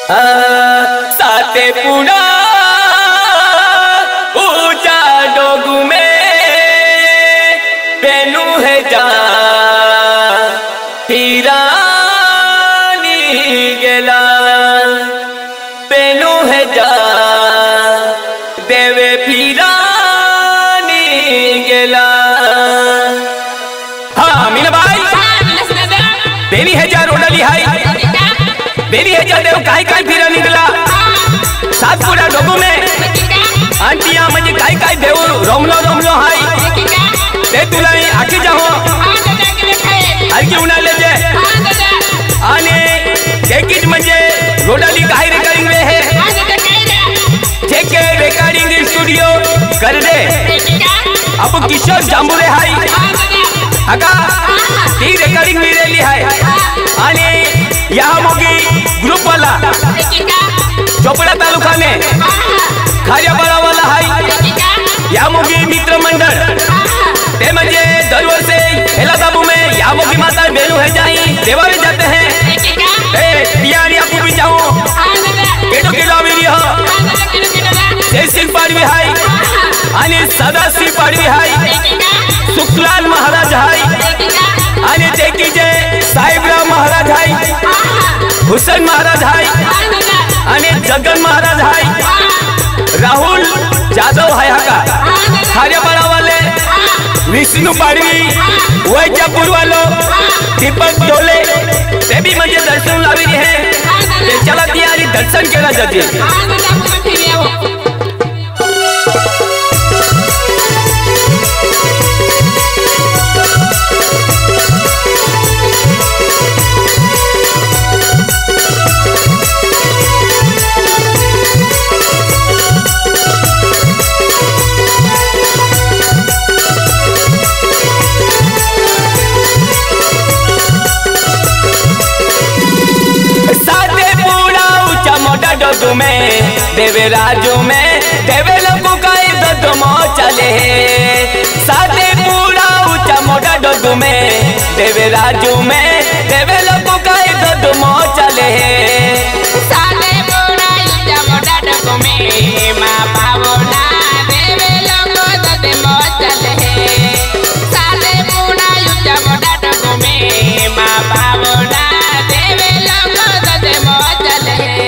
साते पुड़ा ऊंचा डोगू में बेनू है जा पीरानी गेला बेनू है जा देवे पीरानी गेला। हाँ मीना भाई बेनी है जा रोडा लिहाई बेनी है जा देव काई काई फिरा निकला सात पूरा डोगू में आंटिया म्हणजे काई काई देव रोमलो रोमलो हाई ते तुला आखी जाहो हरकी उन्हा लेजे आने केकीज म्हणजे रोडाली काही रेकॉर्डिंग वे है जेके रेकॉर्डिंग स्टूडियो कर दे अब किशोर जांबुरे हाई अका ती रेकॉर्डिंग मिळेली आहे आणि या मोगी ग्रुप वाला चोपड़ा तालुका में खारियापाड़ा वाला हाई या मोगी मित्र मंडल ते म्हणजे दरवर्षी हेलादाबू में या मोगी माता बेनू है जाई देवावे जाते हैं ए पियारी आपू भी जाओ केटो किलो मिली हो जयसिंह पाडवी हाई आणि सदाशिव पाडवी हाई सुखलाल महाराज हाई आणि देखी जे साहेबराव महाराज हाई हुसैन महाराज हाई आणि जगन महाराज हाई राहुल जाधव हाय हा खारियापाड़ा वाले विष्णु पाडवी वैजापूर वालो दीपक डोले ते भी म्हणजे दर्शन लावी है ते चला तयारी दर्शन केला जाते। डोगू में देवे राजू में देवे लोगों का इज्जत मो चले साथे पूरा ऊंचा मोटा डोगू में देवे राजू में देवे लोगों का इज्जत मो चले साथे पूरा ऊंचा मोटा डोगू में माँ पावना देवे लोगों इज्जत मो चले साथे पूरा ऊंचा मोटा डोगू में माँ पावना देवे लोगों इज्जत मो चले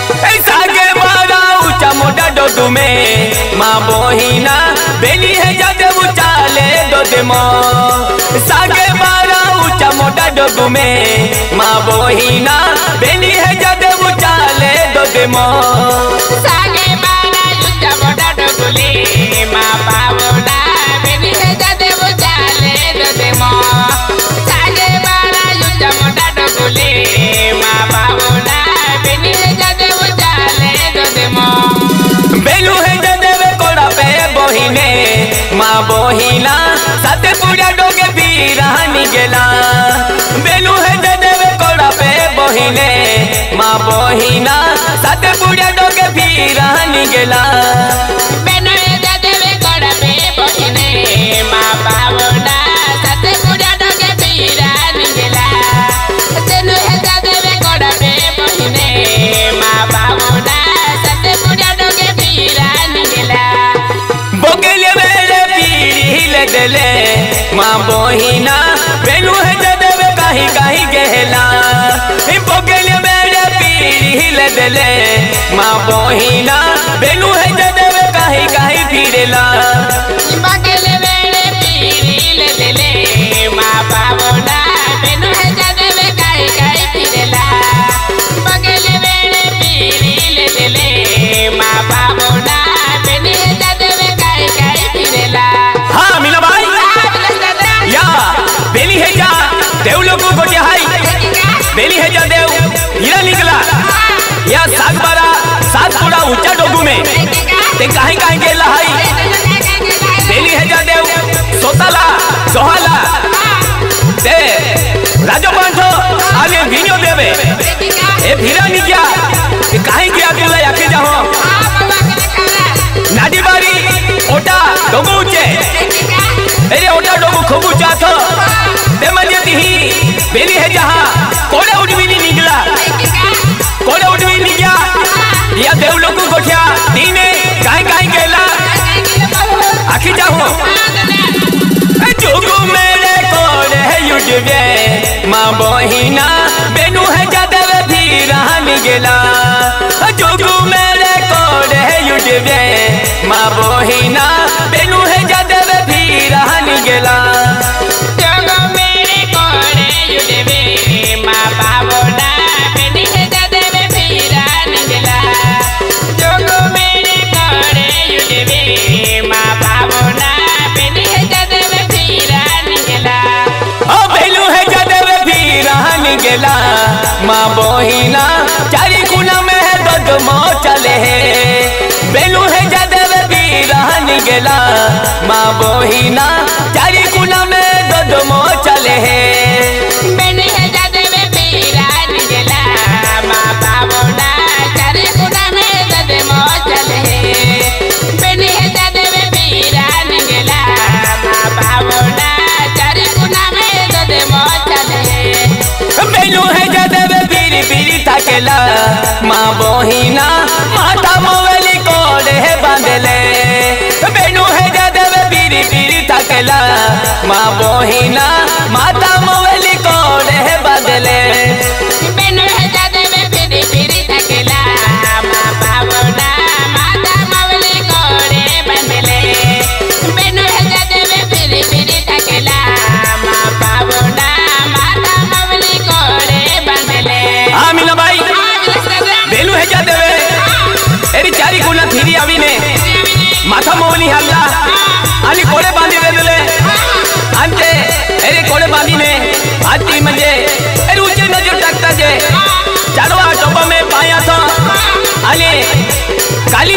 मोटा डोगू में माँ बोहिना बेनी है जाते उचाले दो देमो सागे बारा ऊंचा मोटा डोगू में माँ बोहिना बेनी है जाते उचाले दो देमो सागे बारा ऊंचा मोटा डोगू ले माँ पावना बेनी है जाते उचाले दो देमो सागे बारा ऊंचा मोटा डोगू ले माँ पावना बेनी है जाते उचाले दो देमो बेनू है जदेवे कोड़ा पे बोहिने माँ बोहिना साथे पूरा डोगे पीरानी गेला बेनू है जदेवे कोड़ा पे बोहिने माँ बोहिना साथे पूरा डोगे पीरानी गेला बेनू है जदेवे कोड़ा पे बोहिने माँ पावना साथे पूरा डोगे पीरानी गेला बेनू है जदेवे कोड़ा पे बोहिने माँ पावना साथे पूरा डोगे पीरानी गेला बोगेले मेरे पीरी ले देले माँ बोहिना बेनू है जदेवे काहीं काहीं गेला बोगेले मेरे पीरी ले देले माँ बोहिना बेनू है जदेवे काहीं काहीं फिरेला बोगेले मेरे पीरी ले देले माँ पावना बेनू है जदेवे काहीं काहीं फिरेला बोगेले मेरे पीरी ले देले माँ पावना बेनू है जदेवे काहीं काहीं फिरेला। हाँ मीना भाई या बेनी है जा देव लोगों को क्या हाई बेनी है जा देव हीरा निकला या सात बारा सात पूरा ऊंचा डोगू में ते काहीं काहीं गेला हाई बेनी है जा देव सोताला सोहाला ते राजो बांधो आगे वीडियो देवे ए हीरा निकला कि काहीं गया तुला याके जाओ नाडी बारी ओटा डोगू ऊंचे अरे ओटा डोगू खूब ऊंचा था ते म्हणजे ती बेनी है जहाँ कोड़े उठवी नहीं निकला कोड़े उठवी नहीं गया देव लोग गोठिया दीने काहे काहे गेला आखी जाओ जोगो मेरे कोड़े युडवे माँ बहिना बेनु है जादव भी रहन गेला जोगो मेरे कोड़े युडवे माँ बहिना बेनु है जादव भी रहन गेला जोगो मेरे कोड़े युडवे माँ बाबोना बेनु है जादव भी रहन गेला जोगो मेरे कोड़े युडवे माँ बाबोना बेनु है जादव भी रहन गेला ओ बेनु है जादव भी रहन गेला माँ बहिना चारी कुना में है दो मो चले बेनु है जादव भी रहन गेला माँ बहिना चारी कुना में दो मो चले बेनु है जादव भी रहन गेला माँ बाबोना चारी कुना में दो मो चले बेनु है जादव भी रहन गेला माँ बाबोना चारी कुना में दो मो चले बेनु है जादव बीरी बीरी थकेला माँ बहिना माता मोवली कोड़े बांधले बेनु है जादव बीरी बीरी थकेला माँ बहिना माता मोवली कोड़े बांधले बेनु है जादव बीरी बीरी थकेला माँ बाबोना माता मोवली कोड़े बांधले बेनु है जादव बीरी बीरी थकेला माँ बाबोना माता मोवली कोड़े बांधले मीना भाई बेनु है जादव एरी चारी गुना थीरी आवी ने माथा मोवली हल्ला आणि कोड़े बांधी देले अंते एरी कोड़े बांधी ने आती म्हणजे एरी ऊंचे नजर टाकता जे चारवा टोपा में पाया था आणि काली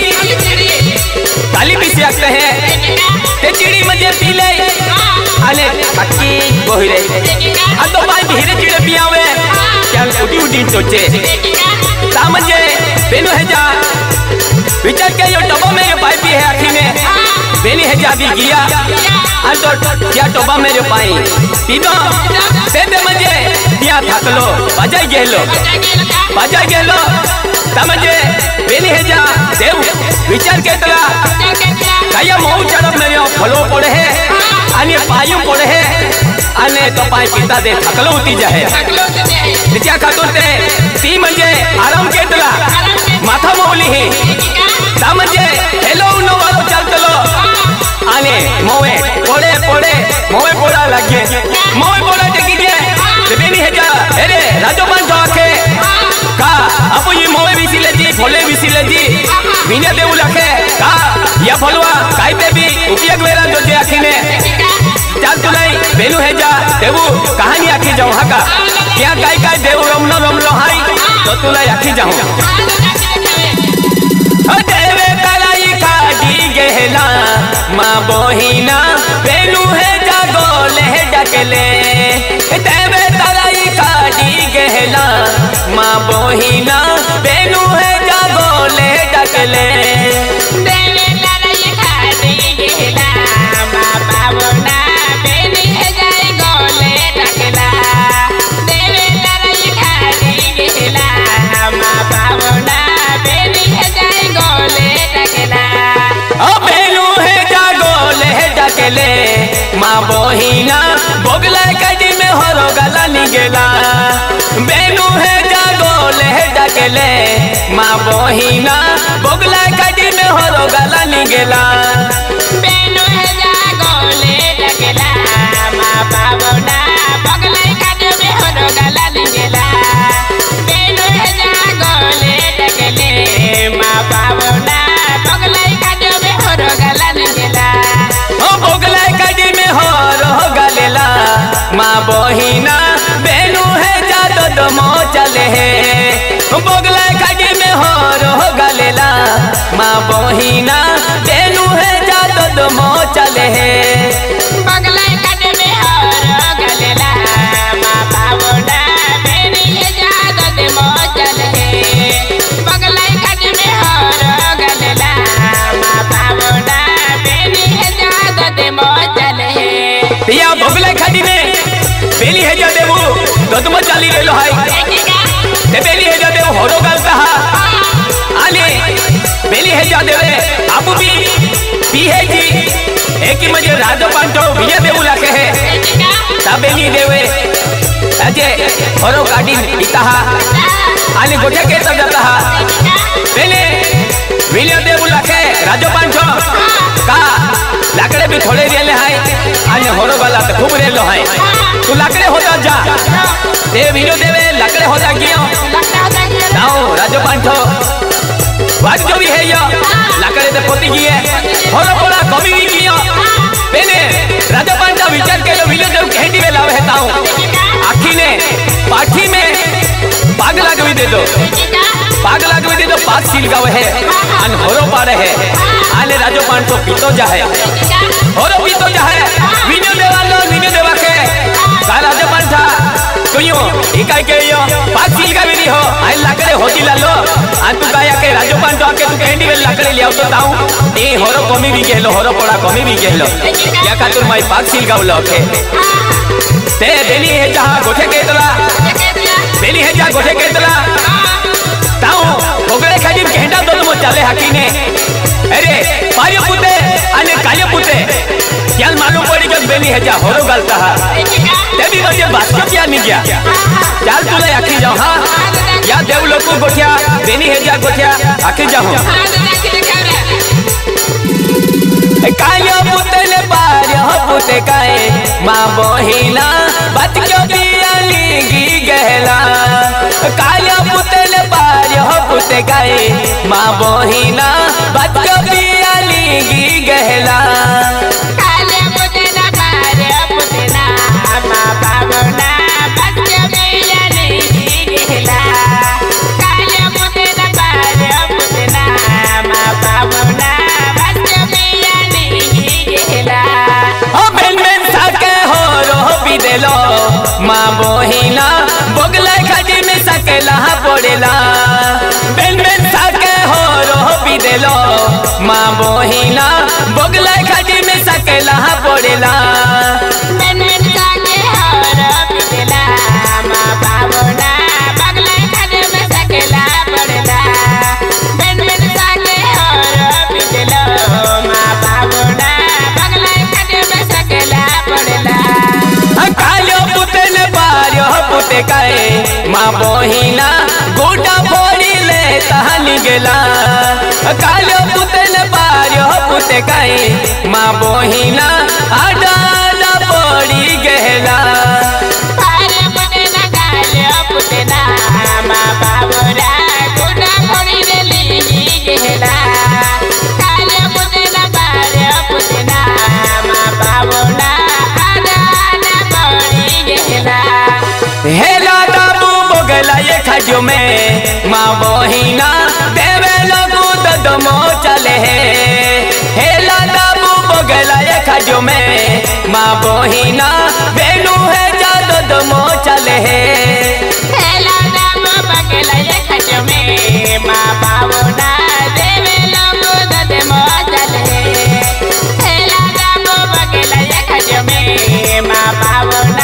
चिड़ी भी सकते हैं ते चिड़ी म्हणजे पीले आणि खट्टी बोहिरे अंतो बाई बिहिरे चिड़े पियावे क्या उडी उडी टोचे ता म्हणजे बेनु है जा विचार के यो टोबा में पाई भी है आखी में बेनी है जा भी गिया अंतो क्या टोबा में पाई पीबा बेबे म्हणजे दिया थकलो बजाई गेलो ता म्हणजे बेनी है जा देव विचार के तला काया मऊ चढ़ब में फलो पड़े है आणि पायू पड़े है आणि तो पाय पिता दे थकलो होती जाए नित्या खातून ते ती म्हणजे आराम केतला माथा मोवली ही ता म्हणजे हेलो नो वालो चलतलो आणि मोवे मोवे पोड़ा लगे मोवे पोड़ा टेकी जे बेनी है जा अरे राजोपान तो आखे का अब ये मोवे बिसिले जी फोले बिसिले जी मीने देऊ लखे का या फलवा काई पे भी उपयोग वेरा जो जे आखी ने चल तुलाई बेनु है जा देऊ कहानी आखी जाऊं हाका क्या काई देऊ रमलो हाई तो तुलाई आखी जाऊं देवे तलाई काटी गेला माँ बहिना बेनु है जा गोले डकले देवे तलाई काटी गेला माँ बहिना बेनु है जा गोले डकले देवे तलाई काटी गेला माँ बाबोना बेनु है जा गोले डकला देवे तलाई काटी गेला माँ बाबोना बेनु है जा गोले डकला बेनु है जा गोले डकले माँ बहिना बोगला कटी में हरो गला निगेला बेनु है जा गोले डकले माँ बहिना बोगला कटी में हरो गला निगेला बेनु है जा गोले डकला माँ बाबोना बोगला कटी में हरो गला निगेला बेनु है जा गोले डकले माँ बाबोना बोगला कटी में हरो गला निगेला बोगला कटी में हरो गलेला माँ बहिना बेनु है जा दो मो चले बोगला कटी में हरो गलेला माँ बहिना बेनु है जा दो मो चले बोगला कटी में हरो गलेला माँ बाबोना बेनु है जा दो मो चले बोगला कटी में हरो गलेला माँ बाबोना बेनु है जा दो मो चले या बोगला कटी में बेली है जा देवू तो तुम चाली ले लो हाई ते बेली है जा देव हरो गलता हा आली की म्हणजे राजो पांठो विजय देऊ लाखे है ताबेनी देवे अजे हरो काढी इताहा आणि गोठ्या केता जाता तेने विजय देऊ लाखे राजो पांठो का लाकडे भी थोड़े रेले हाय आणि हरो वाला तो खूब रेलो हाय तू लाकडे होता जा ते विजय देवे लाकडे होता कियो नाओ राजो पांठो वाज जो भी है यो लाकडे ते पोती किए हरो पड़ा कभी भी कियो तेने राजा पांडा विचार के विजय देव कहंडी में लावे है ताऊ आखी ने पाठी में पाग लागवी दे दो पाग लागवी दे दो पाग सील गावे है अन होरो पाड़े है आले राजो पांडो पीतो जा है होरो पीतो जा है विजय देवा के का राजा पांडा कहियो इकाई के यो पाग सील गावी दी हो आई लाकड़े होती लालो अन तू गाया के राजो पांडो आके तू कहंडी में लाकड़े ले आओ तो ताऊ ए होरो कमी भी कहलो होरो पड़ा कमी भी कहलो या खातिर माई पाक सील गावलो के ते बेली है जहां गोठे केतला बेली है जहां गोठे केतला ताऊ ओगळे खाली केंडा दो मो चाले हाकीने अरे पायो पुते आणि काले पुते क्या मालूम पड़ी कि बेली है जहां होरो गालता हा ते भी वजे बास्को क्या नहीं गया चाल तुले आखी जाओ हां या देव लोग को गोठिया बेली है जहां गोठिया आखी जाओ कायो पुते ने पायो पुते काए माँ बहिना बात क्यों पियाली गी गहला कायो पुते ने पायो पुते काए माँ बहिना बात क्यों पियाली गी गहला काले पुते ना पायो पुते ना माँ बाबना बात क्यों पियाली गी गहला काले पुते ना पायो पुते ना माँ बाबना माँ बहिना बोगला खड़ी में सकेला पड़ेला बेन बेन साके हो रो भी देलो माँ बहिना बोगला खड़ी में सकेला पड़ेला बेन बेन साके हो रो भी देला माँ बाबना बोगला खड़ी में सकेला पड़ेला बेन बेन साके हो रो भी देलो माँ बाबना बोगला खड़ी में सकेला पड़ेला पुते काए माँ बहिना गोटा फोड़ी ले तहानी गेला कालो पुते ने पारियो पुते काए माँ बहिना आडाला पड़ी गेला पारे पुते ना कालो पुते ना माँ बाबरा गोटा फोड़ी ले ली गेला कालो पुते ना पारियो पुते ना माँ बाबरा आडाला पड़ी गेला हेला दाबू बोगला ये खजो में माँ बहिना देवे लगू ददमो चले हेला दाबू बोगला ये खजो में माँ बहिना बेनू है जा ददमो चले हेला दाबू बोगला ये खजो में माँ बाबना देवे लगू ददमो चले हेला दाबू बोगला ये खजो में माँ बाबना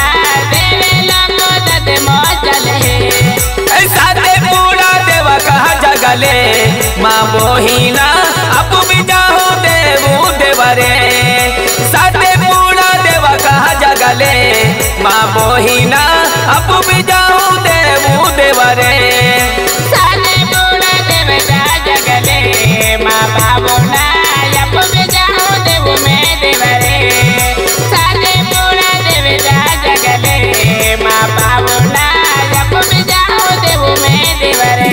जगले माँ बहिना अब भी जाओ देवू देवरे साथे पूरा देवा कहा जगले माँ बहिना अब भी जाओ देवू देवरे साथे पूरा देवता जगले माँ बाबना अब भी जाओ देवू में देवरे साथे पूरा देवता जगले माँ बाबना अब भी जाओ देवू में देवरे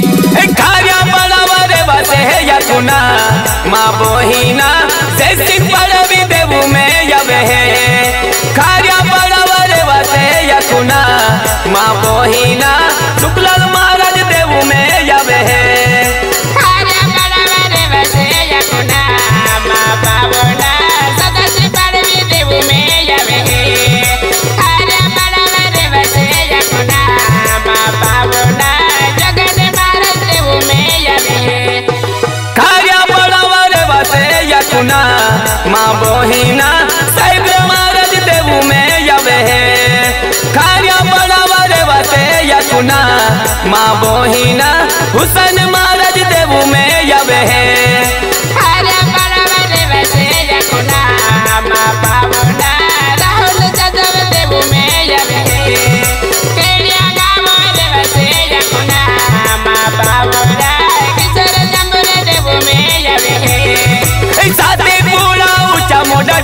सुना माँ बहिना से सिंह भी देवू में यवे है खारिया बड़ावरे वासे यकुना माँ बहिना शुक्लाल महाराज देवू में यवे है खारिया बड़ावरे वासे यकुना माँ बाबना सदस्य पड़वी देवू में यवे है खारिया बड़ावरे वासे यकुना माँ बाबना जगत महाराज देवू में यवे है यकुना माँ बहिना साहिब महाराज देवू में यवे है खारिया बड़ावरे वासे यकुना माँ बहिना हुसैन महाराज देवू में यवे है खारिया बड़ावरे वासे यकुना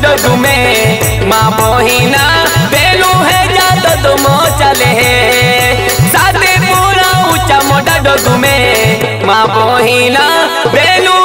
डोगु में माँ बहिना बेलू है जातो तुमो चले साथे पूरा ऊंचा मोटा डोगु में माँ बहिना बेलू